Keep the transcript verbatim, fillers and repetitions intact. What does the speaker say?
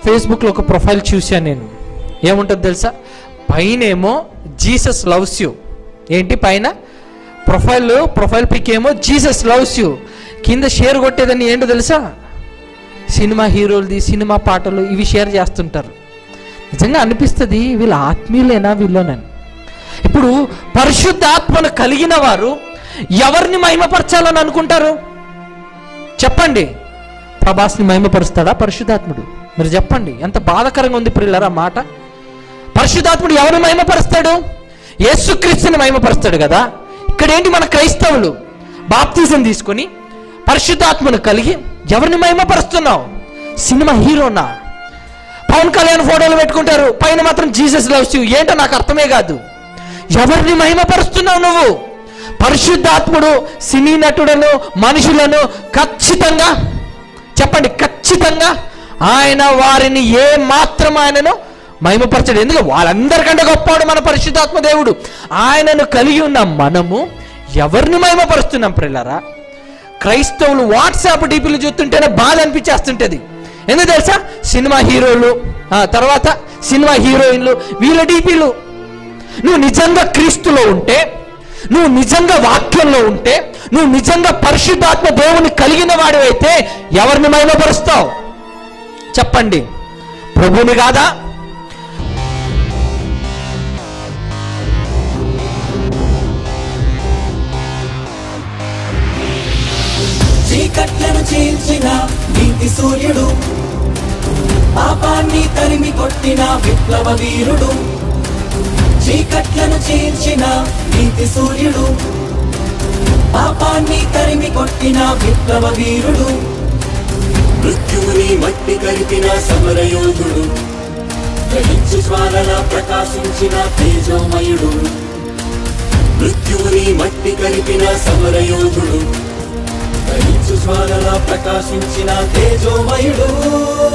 ఫేస్బుక్లో ఒక ప్రొఫైల్ చూశాను నేను. ఏముంటుంది తెలుసా? పైనేమో జీసస్ లవ్స్ యూ. ఏంటి పైన ప్రొఫైల్ ప్రొఫైల్ పిక్ ఏమో జీసస్ లవ్స్ యూ, కింద షేర్ కొట్టేదని ఏంటో తెలుసా? సినిమా హీరోలది, సినిమా పాటలు ఇవి షేర్ చేస్తుంటారు. నిజంగా అనిపిస్తుంది వీళ్ళ ఆత్మీయులేనా వీళ్ళోనని. ఇప్పుడు పరిశుద్ధాత్మను కలిగిన వారు ఎవరిని మహిమపరచాలని అనుకుంటారు చెప్పండి? ప్రభాస్ని మహిమపరుస్తాడా పరిశుద్ధాత్ముడు? మీరు చెప్పండి. ఎంత బాధాకరంగా ఉంది ప్రియులారా మాట. పరిశుద్ధాత్ముడు ఎవరిని మహిమపరుస్తాడు? యేసుక్రీస్తుని మహిమపరుస్తాడు కదా. ఇక్కడ ఏంటి, మన క్రైస్తవులు బాప్తిజం తీసుకొని పరిశుద్ధాత్మను కలిగి ఎవరిని మహిమపరుస్తున్నావు? సినిమా హీరోనా? పవన్ కళ్యాణ్ ఫోటోలు పెట్టుకుంటారు, పైన మాత్రం జీసస్ లవ్స్ యూ. ఏంటో నాకు అర్థమే కాదు. ఎవరిని మహిమపరుస్తున్నావు నువ్వు? పరిశుద్ధాత్ముడు సినీ నటులను, మనుషులను ఖచ్చితంగా చెప్పండి, ఖచ్చితంగా ఆయన వారిని ఏ మాత్రం ఆయనను మహిమపరచడు. ఎందుకు? వాళ్ళందరికంటే గొప్పవాడు మన పరిశుద్ధాత్మ దేవుడు. ఆయనను కలిగి ఉన్న మనము ఎవరిని మహిమపరుస్తున్నాం ప్రియులారా? క్రైస్తవులు వాట్సాప్ డీపీలు చూస్తుంటేనే బాధ అనిపించేస్తుంటుంది. ఎందుకు తెలుసా? సినిమా హీరోలు, తర్వాత సినిమా హీరోయిన్లు, వీళ్ళ డీపీలు. నువ్వు నిజంగా క్రీస్తులో ఉంటే, నువ్వు నిజంగా వాక్యంలో ఉంటే, నువ్వు నిజంగా పరిశుద్ధాత్మ దేవుని కలిగిన వాడివైతే ఎవరిని మహిమపరుస్తావు చెప్పండి? ప్రభువుని కాదా? చీకట్లను చీల్చిన నీతి సూర్యుడు, పాపాన్ని తరిమి కొట్టిన విప్లవ వీరుడు. చీకట్లను చీల్చిన నీతి సూర్యుడు, పాపాన్ని తరిమి కొట్టిన విప్లవ వీరుడు. మృత్యువుని మట్టి కరిపిన సమరయోధుడు, గ్రహించు జ్వాలల ప్రకాశించిన తేజోమయుడు. మృత్యువుని మట్టి కరిపిన సమరయోధుడు, గ్రహించు జ్వాలల ప్రకాశించిన తేజోమయుడు.